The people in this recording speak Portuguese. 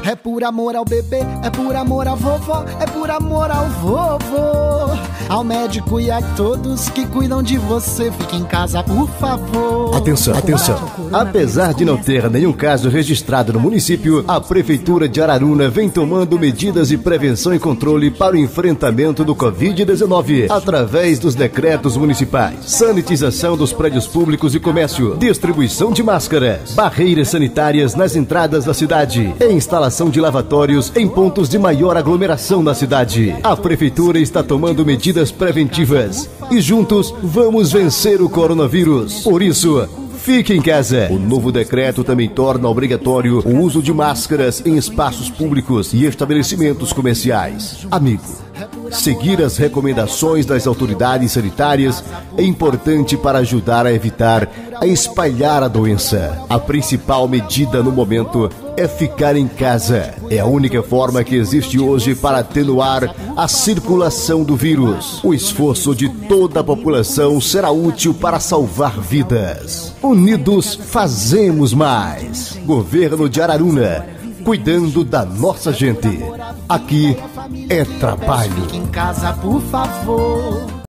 É por amor ao bebê, é por amor à vovó, é por amor ao vovô. Ao médico e a todos que cuidam de você, fique em casa, por favor. Atenção, atenção. Apesar de não ter nenhum caso registrado no município, a Prefeitura de Araruna vem tomando medidas de prevenção e controle para o enfrentamento do Covid-19, através dos decretos municipais: sanitização dos prédios públicos e comércio, distribuição de máscaras, barreiras sanitárias nas entradas da cidade e instalação de lavatórios em pontos de maior aglomeração na cidade. A Prefeitura está tomando medidas preventivas e juntos vamos vencer o coronavírus. Por isso, fique em casa. O novo decreto também torna obrigatório o uso de máscaras em espaços públicos e estabelecimentos comerciais. Amigo, seguir as recomendações das autoridades sanitárias é importante para ajudar a evitar a espalhar a doença. A principal medida no momento é ficar em casa. É a única forma que existe hoje para atenuar a circulação do vírus. O esforço de toda a população será útil para salvar vidas. Unidos fazemos mais. Governo de Araruna, cuidando da nossa gente. Aqui é trabalho. Fique em casa, por favor.